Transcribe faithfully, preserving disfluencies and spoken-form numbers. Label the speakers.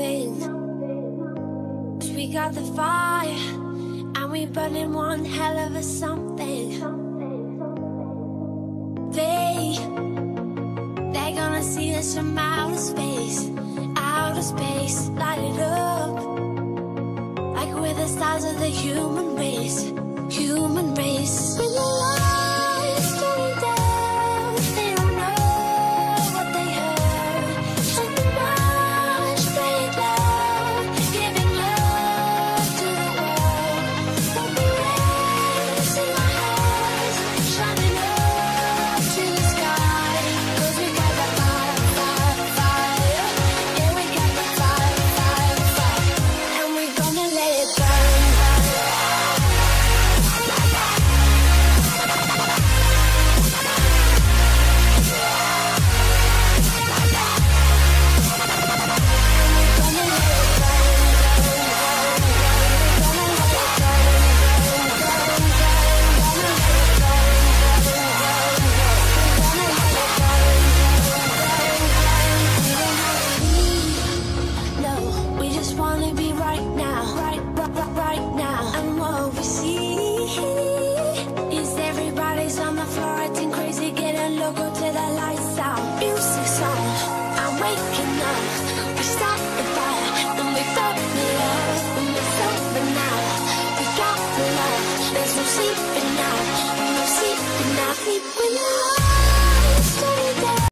Speaker 1: something. 'Cause we got the fire, and we burning one hell of a something. They, they're gonna see us from outer space, outer space, light it up. Like we're the stars of the human race, human race. When the lights turn down, they don't know what they heard. Shut the watch, play it loud, giving love to the world. But the rays in my heart, shining up to the sky. 'Cause we got the fire, fire, fire. Yeah, we got the fire, fire, fire. And we're gonna let it burn. Wanna be right now, right, right, right now. And what we see is everybody's on the floor acting crazy, getting loco till the lights out. Music's on, I'm waking up. We start the fire and we burn it up. And it's over now, we got the love. There's no sleeping now, no sleeping now.